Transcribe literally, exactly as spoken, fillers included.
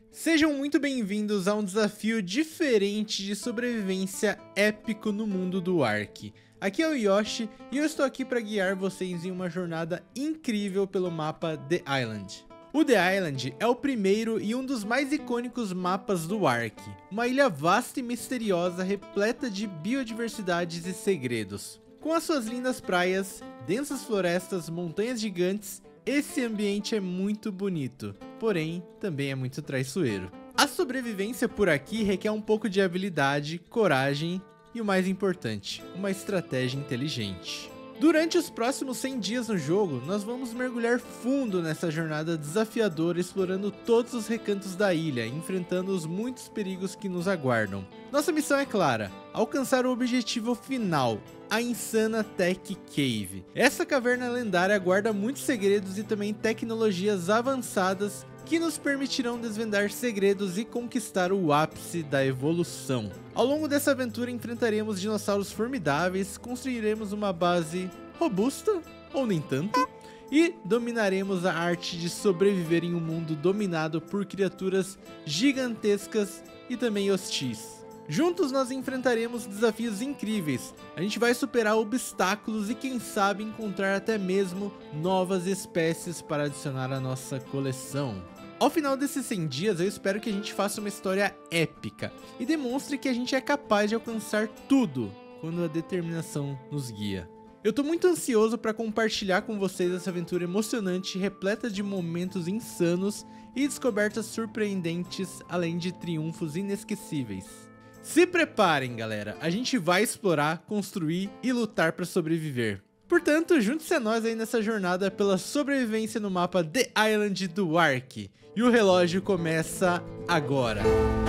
Sejam muito bem-vindos a um desafio diferente de sobrevivência épico no mundo do Ark. Aqui é o Yoshi e eu estou aqui para guiar vocês em uma jornada incrível pelo mapa The Island. O The Island é o primeiro e um dos mais icônicos mapas do Ark, uma ilha vasta e misteriosa repleta de biodiversidades e segredos. Com as suas lindas praias, densas florestas, montanhas gigantes, esse ambiente é muito bonito, porém também é muito traiçoeiro. A sobrevivência por aqui requer um pouco de habilidade, coragem e o mais importante, uma estratégia inteligente. Durante os próximos cem dias no jogo, nós vamos mergulhar fundo nessa jornada desafiadora, explorando todos os recantos da ilha, enfrentando os muitos perigos que nos aguardam. Nossa missão é clara: alcançar o objetivo final, a insana Tech Cave. Essa caverna lendária guarda muitos segredos e também tecnologias avançadas que nos permitirão desvendar segredos e conquistar o ápice da evolução. Ao longo dessa aventura enfrentaremos dinossauros formidáveis, construiremos uma base robusta, ou nem tanto, e dominaremos a arte de sobreviver em um mundo dominado por criaturas gigantescas e também hostis. Juntos nós enfrentaremos desafios incríveis, a gente vai superar obstáculos e quem sabe encontrar até mesmo novas espécies para adicionar à nossa coleção. Ao final desses cem dias eu espero que a gente faça uma história épica e demonstre que a gente é capaz de alcançar tudo quando a determinação nos guia. Eu tô muito ansioso para compartilhar com vocês essa aventura emocionante, repleta de momentos insanos e descobertas surpreendentes, além de triunfos inesquecíveis. Se preparem, galera, a gente vai explorar, construir e lutar para sobreviver. Portanto, junte-se a nós aí nessa jornada pela sobrevivência no mapa The Island do Ark. E o relógio começa agora.